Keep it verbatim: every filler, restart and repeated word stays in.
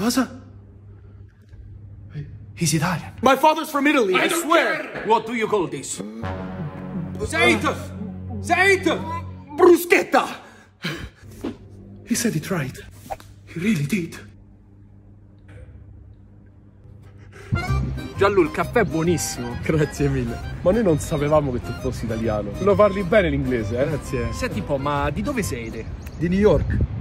Cosa? He's Italian. My father's from Italy, I, I swear! Care. What do you call this? Say it! Say it! Bruschetta! He said it right. He really did. Gianlu, il caffè è buonissimo. Grazie mille. Ma noi non sapevamo che tu fossi italiano. Lo parli bene l'inglese, eh? Grazie. Senti un po', ma di dove sei te? Di New York.